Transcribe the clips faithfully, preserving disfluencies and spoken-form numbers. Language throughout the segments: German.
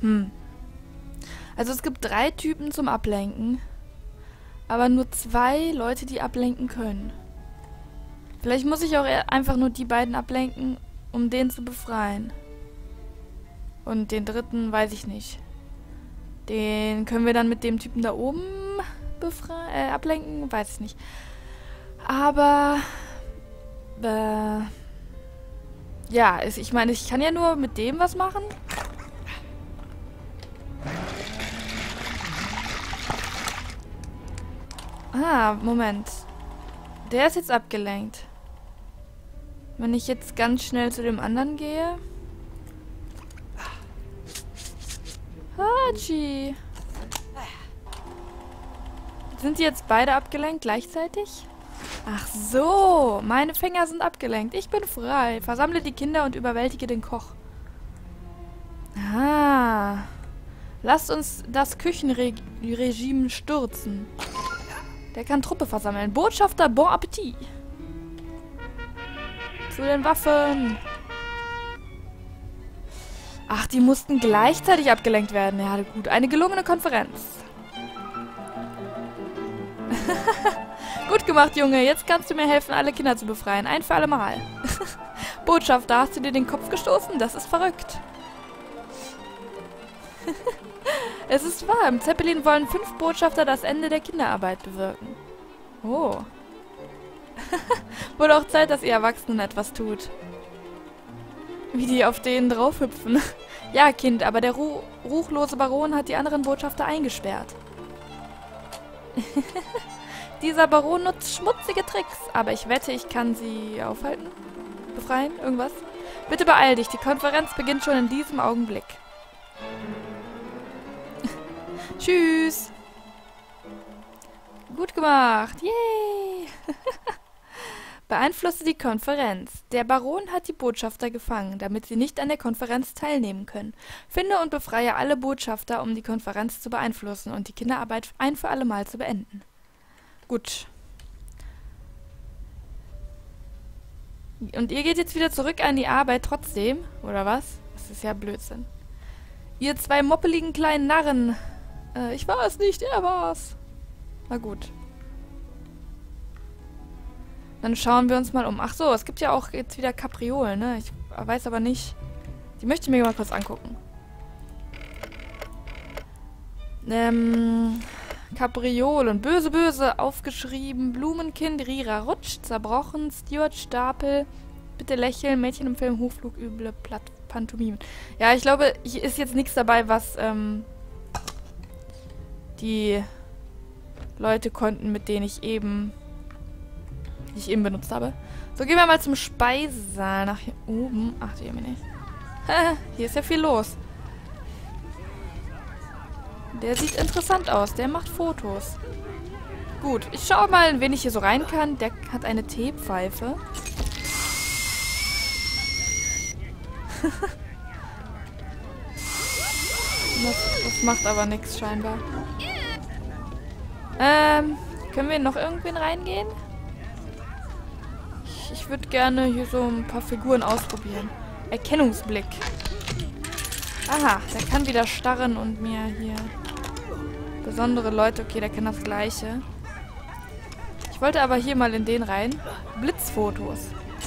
Hm. Also es gibt drei Typen zum Ablenken. Aber nur zwei Leute, die ablenken können. Vielleicht muss ich auch eher einfach nur die beiden ablenken, um den zu befreien. Und den dritten weiß ich nicht. Den können wir dann mit dem Typen da oben befreien, äh, ablenken, weiß ich nicht. Aber äh, ja, ich meine, ich kann ja nur mit dem was machen. Ah, Moment. Der ist jetzt abgelenkt. Wenn ich jetzt ganz schnell zu dem anderen gehe. Hachi. Sind die jetzt beide abgelenkt gleichzeitig? Ach so, meine Finger sind abgelenkt. Ich bin frei. Versammle die Kinder und überwältige den Koch. Ah. Lasst uns das Küchenregime stürzen. Der kann Truppe versammeln. Botschafter, bon Appetit. Zu den Waffen. Ach, die mussten gleichzeitig abgelenkt werden. Ja, gut. Eine gelungene Konferenz. Gut gemacht, Junge. Jetzt kannst du mir helfen, alle Kinder zu befreien. Ein für alle Mal. Botschafter, hast du dir den Kopf gestoßen? Das ist verrückt. Es ist wahr. Im Zeppelin wollen fünf Botschafter das Ende der Kinderarbeit bewirken. Oh. Wohl auch Zeit, dass ihr Erwachsenen etwas tut. Wie die auf denen draufhüpfen. Ja, Kind, aber der Ru ruchlose Baron hat die anderen Botschafter eingesperrt. Dieser Baron nutzt schmutzige Tricks, aber ich wette, ich kann sie aufhalten? Befreien? Irgendwas? Bitte beeil dich, die Konferenz beginnt schon in diesem Augenblick. Tschüss. Gut gemacht. Yay. Beeinflusse die Konferenz. Der Baron hat die Botschafter gefangen, damit sie nicht an der Konferenz teilnehmen können. Finde und befreie alle Botschafter, um die Konferenz zu beeinflussen und die Kinderarbeit ein für alle Mal zu beenden. Gut. Und ihr geht jetzt wieder zurück an die Arbeit trotzdem, oder was? Das ist ja Blödsinn. Ihr zwei moppeligen kleinen Narren. Äh, ich war es nicht, er war's. Na gut. Dann schauen wir uns mal um. Ach so, es gibt ja auch jetzt wieder Kapriolen, ne? Ich weiß aber nicht. Die möchte ich mir mal kurz angucken. Ähm, Kapriolen. Böse, böse, aufgeschrieben. Blumenkind, Rira, Rutsch, zerbrochen, Stuart, Stapel. Bitte lächeln, Mädchen im Film, Hochflug, üble, Platt, Pantomimen. Ja, ich glaube, hier ist jetzt nichts dabei, was, ähm, die Leute konnten, mit denen ich eben, die ich eben benutzt habe. So, gehen wir mal zum Speisesaal nach hier oben. Ach, die haben wir nicht. Hier ist ja viel los. Der sieht interessant aus. Der macht Fotos. Gut, ich schaue mal, in wen ich hier so rein kann. Der hat eine Teepfeife. das, das macht aber nichts scheinbar. Ähm, können wir noch irgendwen reingehen? Ich, ich würde gerne hier so ein paar Figuren ausprobieren. Erkennungsblick. Aha, der kann wieder starren und mir hier besondere Leute. Okay, der kann das Gleiche. Ich wollte aber hier mal in den rein. Blitzfotos.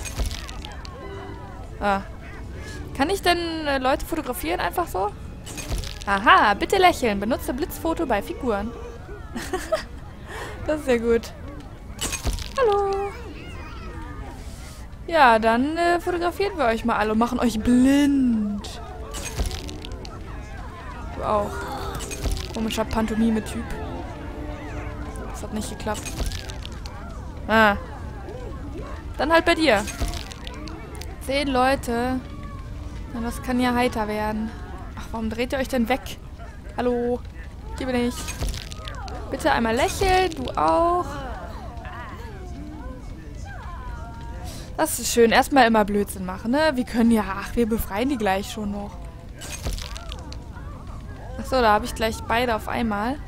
Ah. Kann ich denn äh, Leute fotografieren einfach so? Aha, bitte lächeln. Benutze Blitzfoto bei Figuren. Das ist ja gut. Hallo. Ja, dann äh, fotografieren wir euch mal alle und machen euch blind. Du auch. Komischer Pantomime-Typ. Das hat nicht geklappt. Ah. Dann halt bei dir. Zehn Leute. Na, das kann ja heiter werden. Ach, warum dreht ihr euch denn weg? Hallo. Hier bin ich. Bitte einmal lächeln. Du auch. Das ist schön. Erstmal immer Blödsinn machen, ne? Wir können ja... Ach, wir befreien die gleich schon noch. Achso, da habe ich gleich beide auf einmal.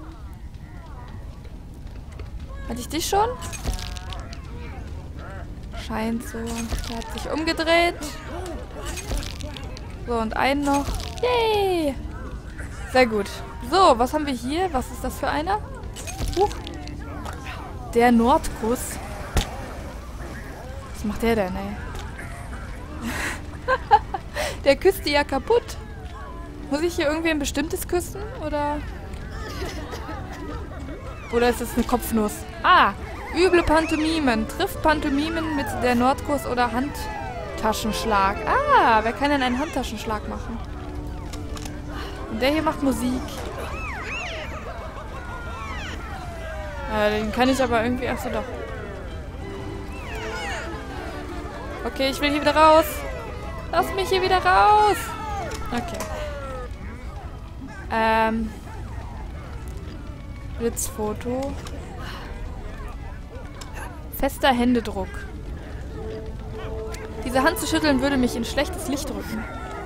Hatte ich dich schon? Scheint so. Der hat sich umgedreht. So, und einen noch. Yay! Sehr gut. So, was haben wir hier? Was ist das für einer? Huch. Der Nordkuss. Was macht der denn, ey? Der küsst die ja kaputt. Muss ich hier irgendwie ein bestimmtes küssen? Oder? Oder ist das eine Kopfnuss? Ah! Üble Pantomimen. Trifft Pantomimen mit der Nordkuss oder Handtaschenschlag. Ah! Wer kann denn einen Handtaschenschlag machen? Und der hier macht Musik. Äh, den kann ich aber irgendwie... Achso, doch. Okay, ich will hier wieder raus. Lass mich hier wieder raus. Okay. Ähm. Blitzfoto. Fester Händedruck. Diese Hand zu schütteln würde mich in schlechtes Licht rücken.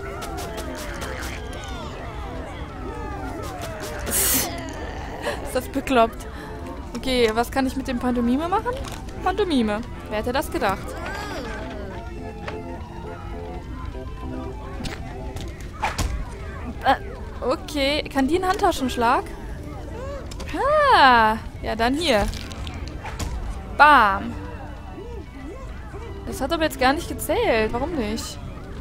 Ist das bekloppt? Okay, was kann ich mit dem Pantomime machen? Pantomime. Wer hätte das gedacht? Äh, okay, kann die einen Handtaschenschlag? Ah, ja dann hier. Bam. Das hat aber jetzt gar nicht gezählt. Warum nicht?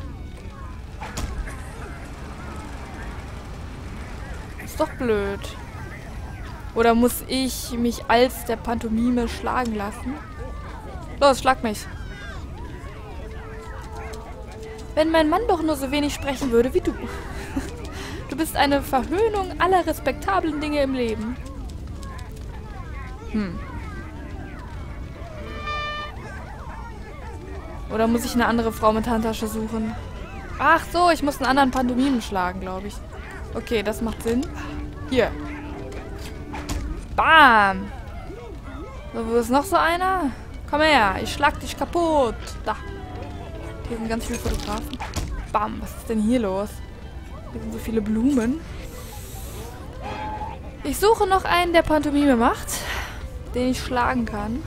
Ist doch blöd. Oder muss ich mich als der Pantomime schlagen lassen? Los, schlag mich. Wenn mein Mann doch nur so wenig sprechen würde wie du. Du bist eine Verhöhnung aller respektablen Dinge im Leben. Hm. Oder muss ich eine andere Frau mit Handtasche suchen? Ach so, ich muss einen anderen Pantomimen schlagen, glaube ich. Okay, das macht Sinn. Hier. Bam! So, wo ist noch so einer? Komm her, ich schlag dich kaputt. Da. Hier sind ganz viele Fotografen. Bam, was ist denn hier los? Hier sind so viele Blumen. Ich suche noch einen, der Pantomime macht, den ich schlagen kann.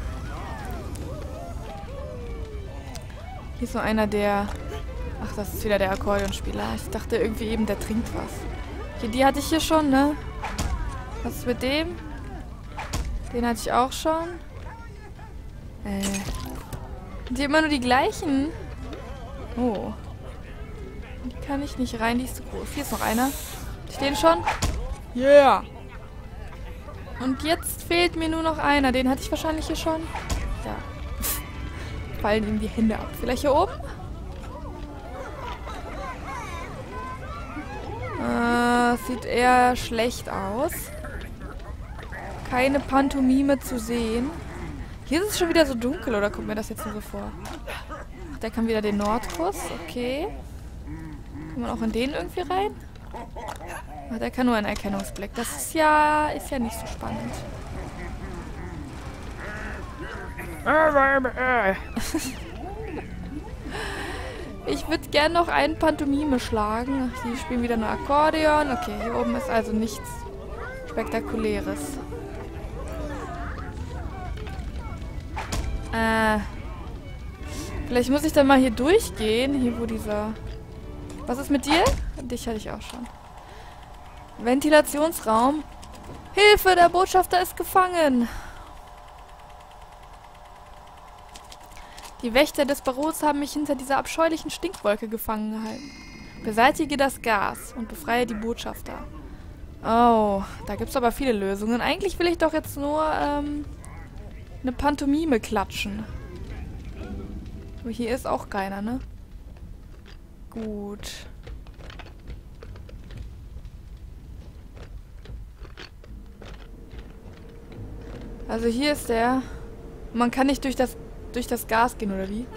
Hier ist so einer, der... Ach, das ist wieder der Akkordeonspieler. Ich dachte irgendwie eben, der trinkt was. Okay, die hatte ich hier schon, ne? Was ist mit dem? Den hatte ich auch schon. Äh. Sind die immer nur die gleichen? Oh. Die kann ich nicht rein, die ist zu groß. Hier ist noch einer. Ich den schon? Yeah! Und jetzt fehlt mir nur noch einer. Den hatte ich wahrscheinlich hier schon. Ja. Fallen ihm die Hände ab. Vielleicht hier oben? Äh, sieht eher schlecht aus. Keine Pantomime zu sehen. Hier ist es schon wieder so dunkel, oder kommt mir das jetzt nur so vor? Ach, der kann wieder den Nordkuss. Okay. Kann man auch in den irgendwie rein? Ach, der kann nur einen Erkennungsblick. Das ist ja, ist ja nicht so spannend. Ich würde gern noch einen Pantomime schlagen. Die spielen wieder nur Akkordeon. Okay, hier oben ist also nichts Spektakuläres. Äh. Vielleicht muss ich dann mal hier durchgehen. Hier, wo dieser... Was ist mit dir? Dich hatte ich auch schon. Ventilationsraum. Hilfe, der Botschafter ist gefangen. Die Wächter des Baros haben mich hinter dieser abscheulichen Stinkwolke gefangen gehalten. Beseitige das Gas und befreie die Botschafter. Oh, da gibt's aber viele Lösungen. Eigentlich will ich doch jetzt nur ähm, eine Pantomime klatschen. Aber hier ist auch keiner, ne? Gut. Also hier ist der. Man kann nicht durch das durch das Gas gehen, oder wie?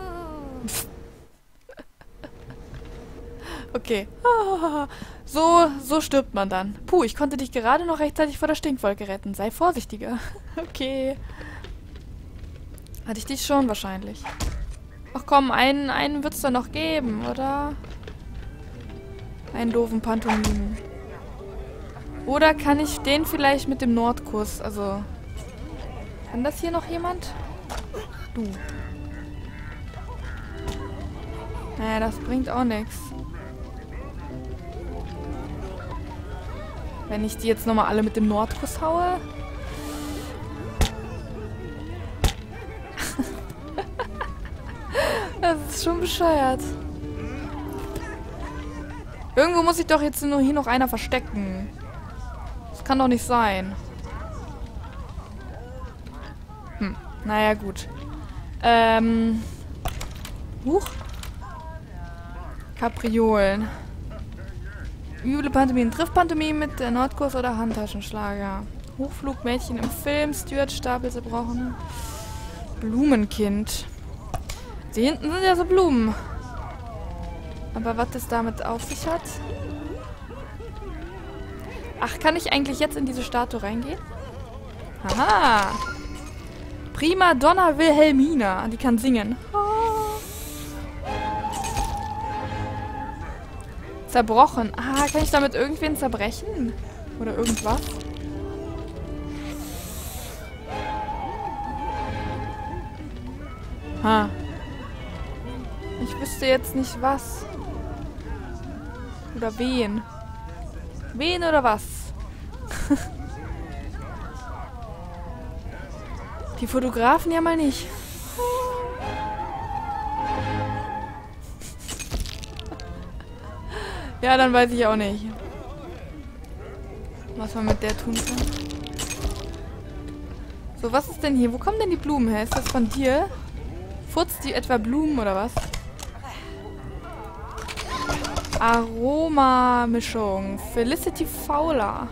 Okay. So, so stirbt man dann. Puh, ich konnte dich gerade noch rechtzeitig vor der Stinkwolke retten. Sei vorsichtiger. Okay. Hatte ich dich schon wahrscheinlich. Ach komm, einen, einen wird es doch noch geben, oder? Einen doofen Pantomimen. Oder kann ich den vielleicht mit dem Nordkuss, also... Kann das hier noch jemand? Du. Naja, das bringt auch nichts. Wenn ich die jetzt nochmal alle mit dem Nordkuss haue. Das ist schon bescheuert. Irgendwo muss sich doch jetzt nur hier noch einer verstecken. Das kann doch nicht sein. Hm, naja, gut. Ähm. Huch. Kapriolen. Üble Pantomime. Trifft Pantomime mit der Nordkurs oder Handtaschenschlager. Hochflugmädchen im Film. Stuart-Stapel zerbrochen. Blumenkind. Die hinten sind ja so Blumen. Aber was das damit auf sich hat? Ach, kann ich eigentlich jetzt in diese Statue reingehen? Aha. Prima Donna Wilhelmina. Die kann singen. Zerbrochen. Ah, kann ich damit irgendwen zerbrechen? Oder irgendwas? Ha. Ich wüsste jetzt nicht was. Oder wen. Wen oder was? Die Fotografen ja mal nicht. Ja, dann weiß ich auch nicht, was man mit der tun kann. So, was ist denn hier? Wo kommen denn die Blumen her? Ist das von dir? Furzt die etwa Blumen oder was? Aromamischung. Felicity Fowler.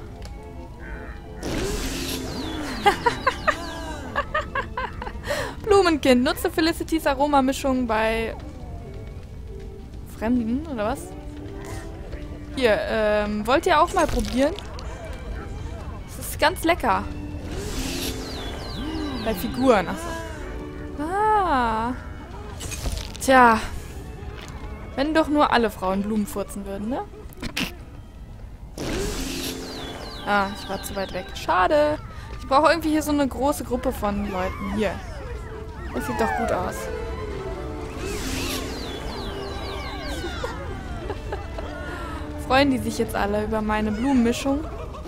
Blumenkind. Nutze Felicitys Aromamischung bei Fremden, oder was? Hier, ähm, wollt ihr auch mal probieren? Das ist ganz lecker. Bei Figuren, achso. Ah. Tja. Wenn doch nur alle Frauen Blumen furzen würden, ne? Ah, ich war zu weit weg. Schade. Ich brauche irgendwie hier so eine große Gruppe von Leuten. Hier. Das sieht doch gut aus. Freuen die sich jetzt alle über meine Blumenmischung?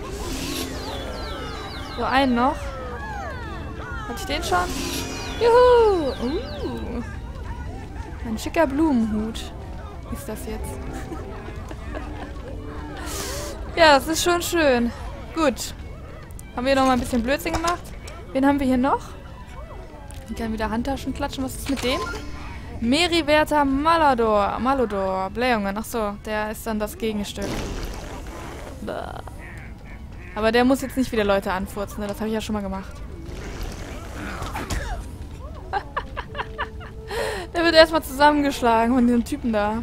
So, einen noch. Hatte ich den schon? Juhu! Uh. Ein schicker Blumenhut. Wie ist das jetzt? Ja, das ist schon schön. Gut. Haben wir noch mal ein bisschen Blödsinn gemacht. Wen haben wir hier noch? Ich kann wieder Handtaschen klatschen. Was ist mit dem? Meriwether Malodor. Malodor. Blähungen. Achso, der ist dann das Gegenstück. Bäh. Aber der muss jetzt nicht wieder Leute anfurzen. Ne? Das habe ich ja schon mal gemacht. Der wird erstmal zusammengeschlagen von diesem Typen da.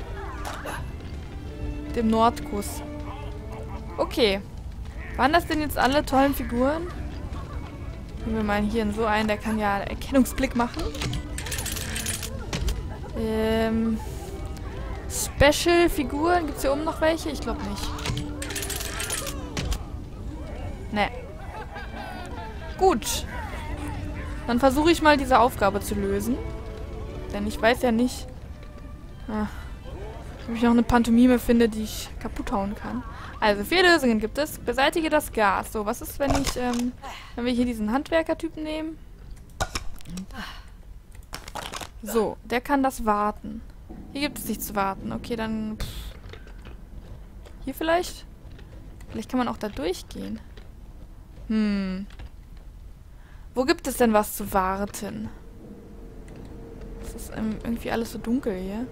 Dem Nordkuss. Okay. Waren das denn jetzt alle tollen Figuren? Nehmen wir mal hier in so einen, der kann ja Erkennungsblick machen. Ähm. Special-Figuren. Gibt es hier oben noch welche? Ich glaube nicht. Ne. Gut. Dann versuche ich mal diese Aufgabe zu lösen. Denn ich weiß ja nicht, ah, ob ich noch eine Pantomime finde, die ich kaputt hauen kann. Also, vier Lösungen gibt es. Beseitige das Gas. So, was ist, wenn ich, ähm, wenn wir hier diesen Handwerker-Typen nehmen? So, der kann das warten. Hier gibt es nichts zu warten. Okay, dann, pff. Hier vielleicht? Vielleicht kann man auch da durchgehen. Hm. Wo gibt es denn was zu warten? Es ist ähm, irgendwie alles so dunkel hier.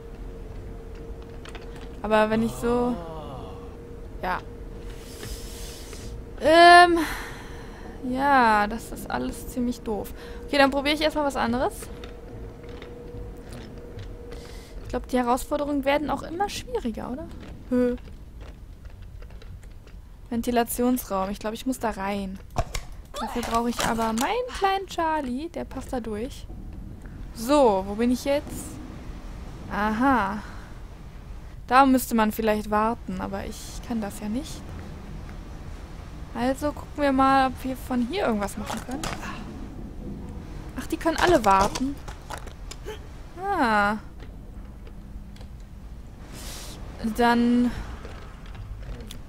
Aber wenn ich so... Ja. Ähm... Ja, das ist alles ziemlich doof. Okay, dann probiere ich erstmal was anderes. Ich glaube, die Herausforderungen werden auch immer schwieriger, oder? Hö. Ventilationsraum. Ich glaube, ich muss da rein. Dafür brauche ich aber meinen kleinen Charlie. Der passt da durch. So, wo bin ich jetzt? Aha. Da müsste man vielleicht warten, aber ich kann das ja nicht. Also gucken wir mal, ob wir von hier irgendwas machen können. Ach, die können alle warten. Ah.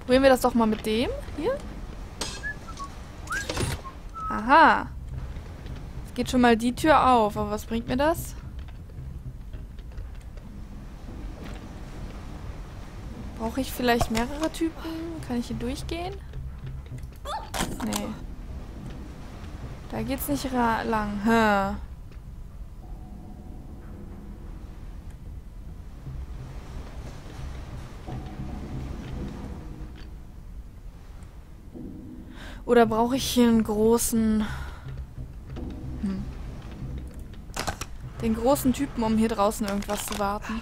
Probieren wir das doch mal mit dem. Hier. Aha. Jetzt geht schon mal die Tür auf. Aber was bringt mir das? Brauche ich vielleicht mehrere Typen? Kann ich hier durchgehen? Nee. Da geht's nicht lang. Hm. Oder brauche ich hier einen großen... Hm. Den großen Typen, um hier draußen irgendwas zu warten?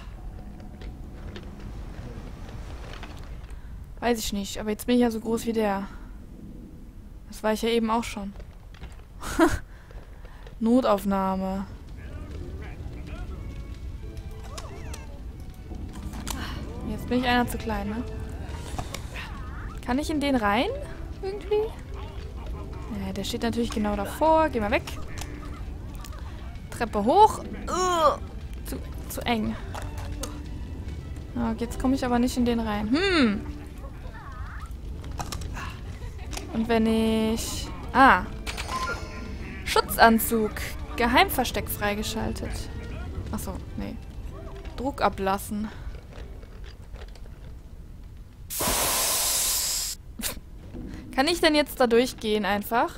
Weiß ich nicht, aber jetzt bin ich ja so groß wie der. Das war ich ja eben auch schon. Notaufnahme. Jetzt bin ich einer zu klein, ne? Kann ich in den rein? Irgendwie? Ja, der steht natürlich genau davor. Geh mal weg. Treppe hoch. Uh, zu, zu eng. Okay, jetzt komme ich aber nicht in den rein. Hm. Und wenn ich... Ah. Schutzanzug. Geheimversteck freigeschaltet. Achso, nee. Druck ablassen. Kann ich denn jetzt da durchgehen einfach?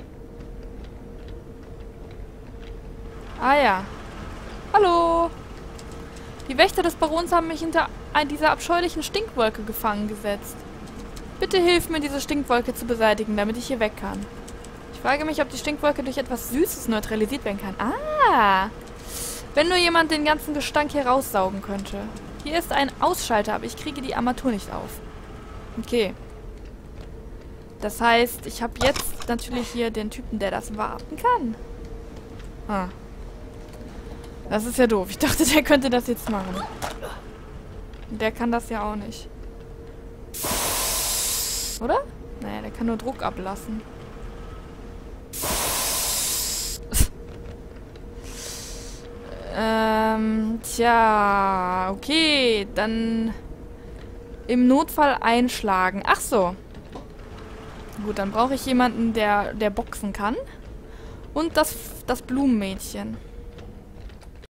Ah ja. Hallo. Die Wächter des Barons haben mich hinter dieser abscheulichen Stinkwolke gefangen gesetzt. Bitte hilf mir, diese Stinkwolke zu beseitigen, damit ich hier weg kann. Ich frage mich, ob die Stinkwolke durch etwas Süßes neutralisiert werden kann. Ah! Wenn nur jemand den ganzen Gestank hier raussaugen könnte. Hier ist ein Ausschalter, aber ich kriege die Armatur nicht auf. Okay. Das heißt, ich habe jetzt natürlich hier den Typen, der das warten kann. Ah. Das ist ja doof. Ich dachte, der könnte das jetzt machen. Der kann das ja auch nicht. Oder? Naja, der kann nur Druck ablassen. ähm, tja, okay, dann im Notfall einschlagen. Ach so. Gut, dann brauche ich jemanden, der, der boxen kann. Und das, das Blumenmädchen.